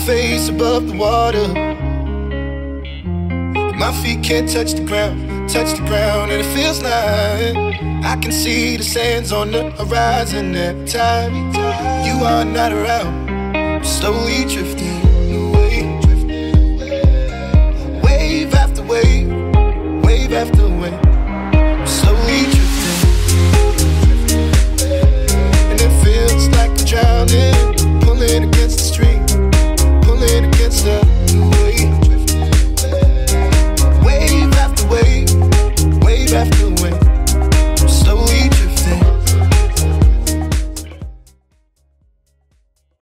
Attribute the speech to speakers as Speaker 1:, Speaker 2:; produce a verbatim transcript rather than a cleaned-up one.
Speaker 1: face above the water. My feet can't touch the ground, touch the ground, and it feels like I can see the sands on the horizon every time you are not around. I'm slowly drifting.